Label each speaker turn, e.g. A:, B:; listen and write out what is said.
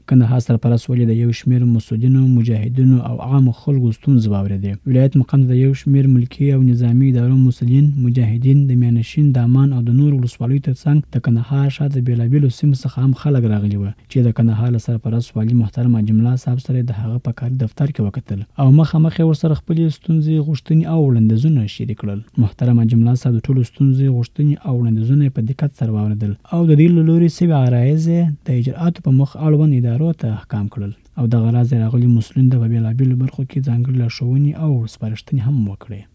A: کندهار سرپرست ولي د یو شمېر مسؤلینو، مجاهدینو او عامو خلکو ستونزې واورېدې. ولایت مقام د یو شمېر ملکي او نظامي ادارو مسؤلین، مجاهدین، د میانشین، دامان او د نورو ولسوالیو ترڅنګ د کندهار ښار د بېلابېلو سیمو څخه هم خلک راغلي وو چې د کندهار له سرپرست والي محترم حاجي ملا صاحب سره د هغه په کاري دفتر کې وکتل او مخامخ یې ورسره خپلې ستونزې، غوښتنې او وړاندیزونه شریک کړل. محترم حاجي ملا صاحب د ټولو ستونزې، غوښتنې او وړاندیزونه په دقت سره واورېدل او د دې له لوري سوي عرایض د اجرااتو په مخ اړوند ادارو ته احکام کړل او دغه راز راغلي مسؤلین د په بېلابېلو برخو کې ځانګړې لارښوونې او سپارښتنې هم وکړې.